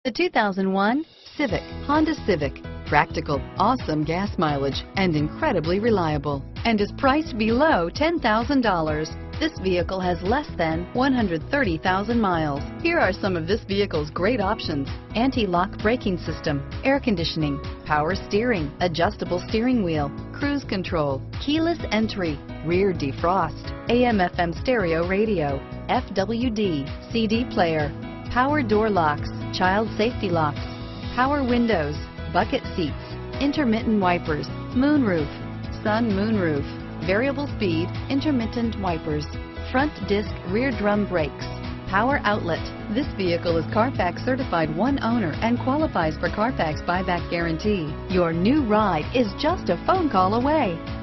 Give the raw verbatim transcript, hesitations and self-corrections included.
The two thousand one Civic, Honda Civic. Practical, awesome gas mileage, and incredibly reliable, and is priced below ten thousand dollars. This vehicle has less than one hundred thirty thousand miles. Here are some of this vehicle's great options: anti-lock braking system, air conditioning, power steering, adjustable steering wheel, cruise control, keyless entry, rear defrost, A M F M stereo radio, F W D, C D player, power door locks, child safety locks, power windows, bucket seats, intermittent wipers, moonroof, sun moonroof, variable speed, intermittent wipers, front disc rear drum brakes, power outlet. This vehicle is Carfax certified one owner and qualifies for Carfax buyback guarantee. Your new ride is just a phone call away.